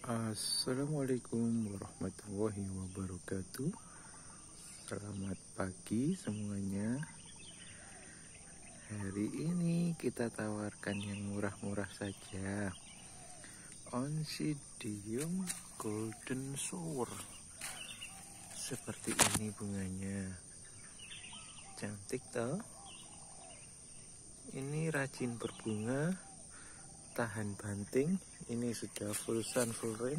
Assalamualaikum warahmatullahi wabarakatuh. Selamat pagi semuanya. Hari ini kita tawarkan yang murah-murah saja. Oncidium golden shower. Seperti ini bunganya. Cantik toh? Ini rajin berbunga, tahan banting. Ini sudah full sun full rain.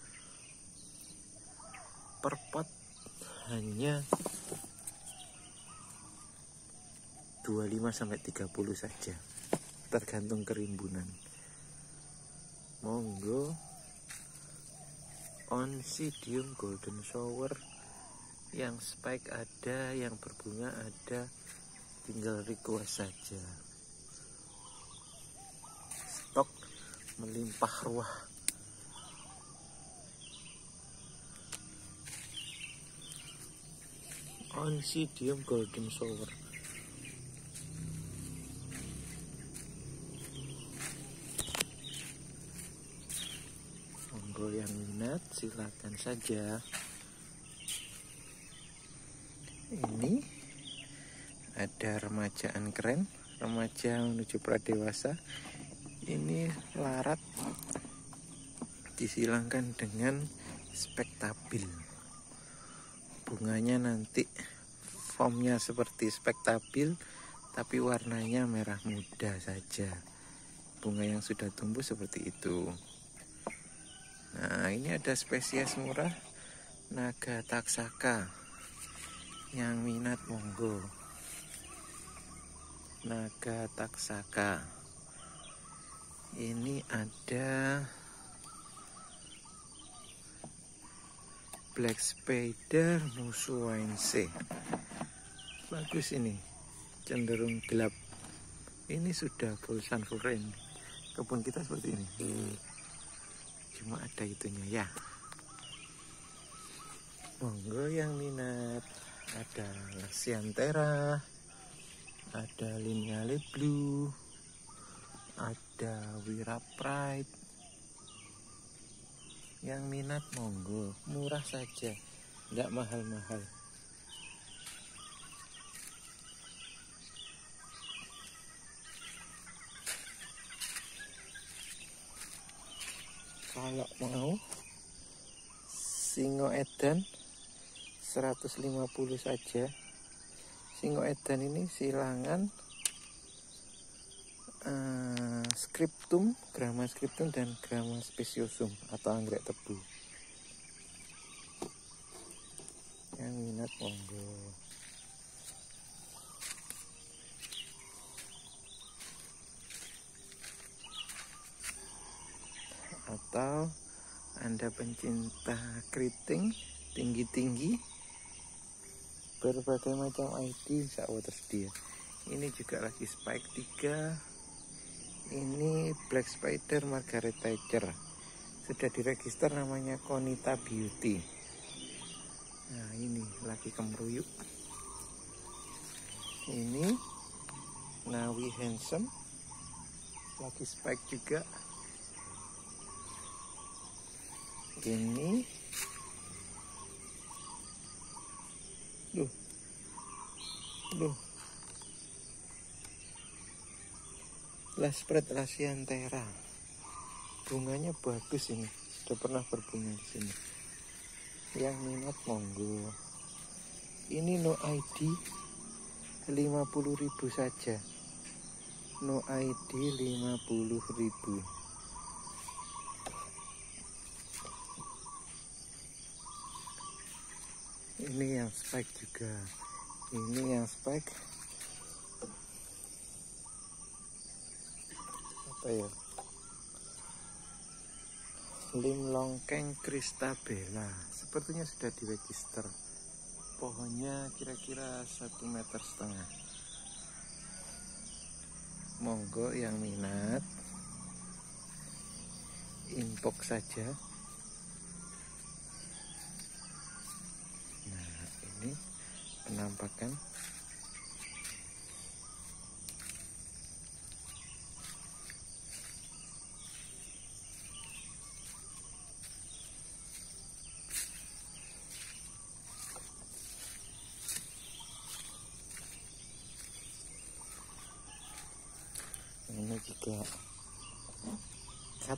Per pot hanya 25-30 saja, tergantung kerimbunan. Monggo Oncidium golden shower, yang spike ada, yang berbunga ada, tinggal request saja. Stok melimpah ruah. Oncidium golden shower. Monggo yang minat silakan saja. Ini ada remajaan keren, remaja menuju pradewasa. Ini larat disilangkan dengan spektabil. Bunganya nanti formnya seperti spektabil, tapi warnanya merah muda saja. Bunga yang sudah tumbuh seperti itu. Nah, ini ada spesies murah, naga taksaka. Yang minat monggo. Naga taksaka. Ini ada Black Spider Musuwainse. Bagus ini, cenderung gelap. Ini sudah full sun full rain. Kebun kita seperti ini. Cuma ada itunya ya. Monggo yang minat. Ada Lasianthera, ada Lineale Blue, ada Wira Pride. Yang minat monggo, murah saja, tidak mahal-mahal. Kalau mau Singo Edan 150 saja. Singo Edan ini silangan scriptum, grama scriptum dan grama speciosum atau anggrek tebu. Yang minat monggo. Atau Anda pencinta keriting tinggi-tinggi, berbagai macam ID insya Allah tersedia. Ini juga lagi spike 3. Ini Black Spider Margaret Thatcher, sudah diregister namanya Konita Beauty. Nah, ini lagi kemeruyuk. Ini Nawi Handsome, lagi spike juga. Ini Laspread Lasianthera. Bunganya bagus ini. Sudah pernah berbunga di sini. Yang minat monggo. Ini no ID 50.000 saja. No ID 50.000. Ini yang spike juga. Ini yang spike apa ya? Lim Longkeng Christabella. Sepertinya sudah diregister. Pohonnya kira-kira 1,5 meter. Monggo yang minat inbox saja. Nah, ini penampakan.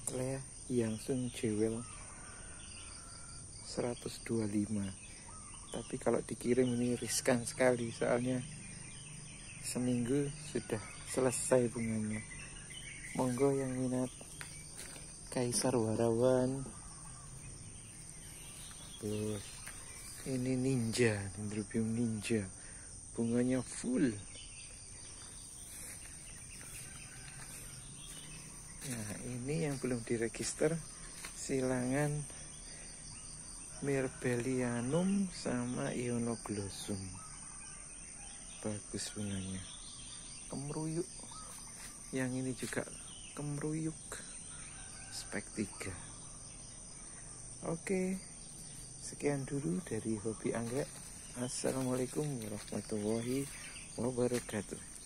Lea Yangsung Jewel 125. Tapi kalau dikirim ini riskan sekali, soalnya seminggu sudah selesai bunganya. Monggo yang minat Kaisar Warawan. Terus ini ninja, Dendrobium ninja, bunganya full. Nah, ini yang belum diregister silangan Mirbelianum sama Ionoglossum. Bagus bunganya, kemeruyuk. Yang ini juga kemeruyuk, spek 3. Oke, sekian dulu dari Hobi Anggrek. Assalamualaikum warahmatullahi wabarakatuh.